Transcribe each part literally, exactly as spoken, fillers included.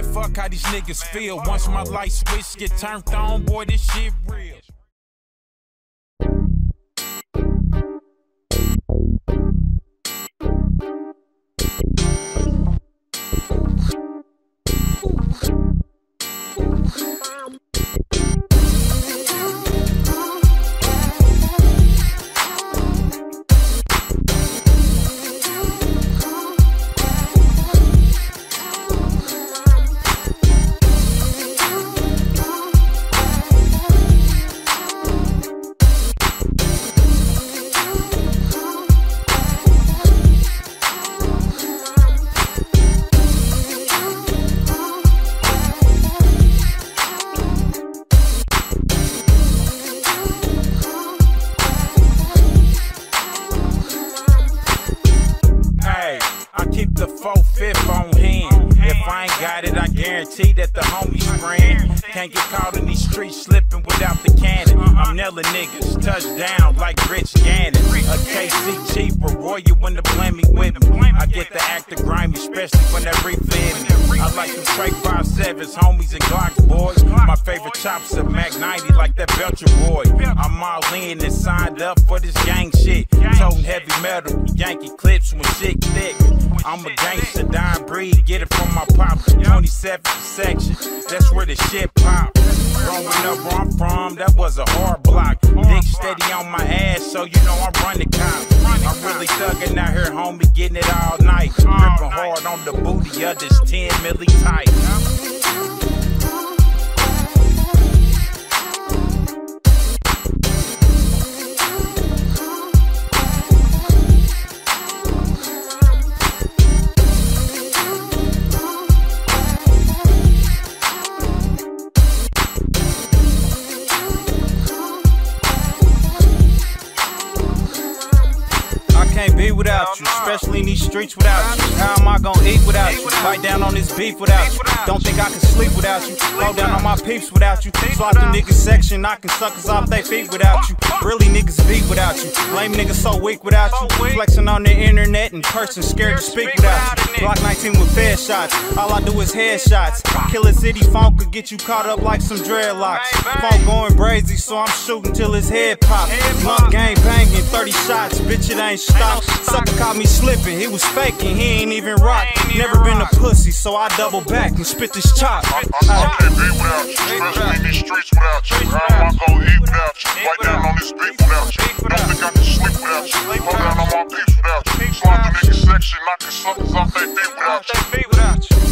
fuck how these niggas feel. Once my light switch get turned on, boy, this shit real. Keep the four-fifth on hand. If I ain't got it, I guarantee that the homies spraying. Can't get caught in these streets slipping without the cannon. I'm nailing niggas, touchdown like Rich Gannon. A K C cheaper, Royal when the blame me with me. I get the actor grimy, especially when that refit me. I like them Trey five sevens, homies and Glocks, boys. My favorite chops are Mac ninety like that Belcher boy. I'm all in and signed up for this gang shit. Toting heavy metal, Yankee clips when shit thick. I'm a gangster, dying breed, get it from my pop. twenty-seventh section, that's where the shit pop. Growing up where I'm from, that was a hard block. Dick steady on my ass, so you know I'm running cops. I'm really thugging out here, homie, getting it all night. Gripping hard on the booty of this ten milli tight. Can't be without you, especially in these streets without you. How am I gonna eat without you? Bite down on this beef without you. Don't think I can sleep without you. Slow down on my peeps without you. Slot the niggas section, knocking suckers off they feet without you. Really niggas beat without you. Lame niggas so weak without you. Flexing on the internet in person, scared to speak without you. Block nineteen with fair shots, all I do is headshots. Killer City Funk could get you caught up like some dreadlocks. Funk going brazy, so I'm shooting till his head pop. Lump gang banging, thirty shots, bitch it ain't stop. Sucker caught me slipping, he was faking, he ain't even rock. Never been a pussy, so I double back and spit this chop. I, I can't be without you, especially in these streets without you. How am I gonna eat without you? Bite down on this beef without you. Don't think I can sleep without you. Hold down on my peeps without you. Slide the niggas section, knocking suckers off their feet without you.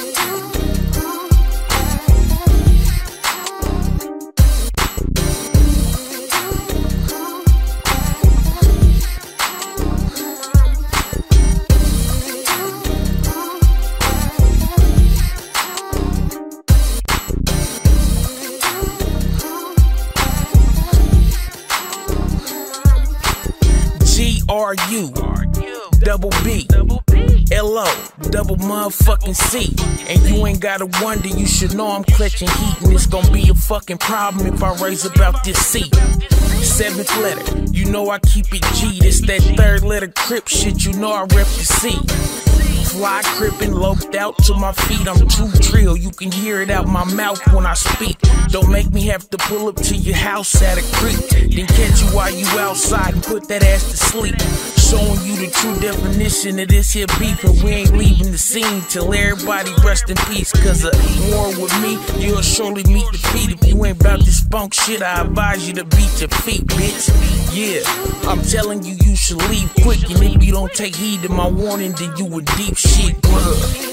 G R U, double B, L O, double motherfucking C. And you ain't gotta wonder, you should know I'm clutching heat. And it's gonna be a fucking problem if I raise about this C. Seventh letter, you know I keep it G. This that third letter Crip shit, you know I rep the C. Fly crippin', loped out to my feet. I'm too drill, you can hear it out my mouth when I speak. Don't make me have to pull up to your house at a creek, then catch you while you outside and put that ass to sleep. Showing you the true definition of this here beef, and we ain't leaving the scene till everybody rest in peace. Cause a war with me, you'll surely meet defeat. If you ain't about this funk shit, I advise you to beat your feet, bitch. Yeah, I'm telling you, you should leave quick. And if you don't take heed to my warning, then you a deep shit, bruh.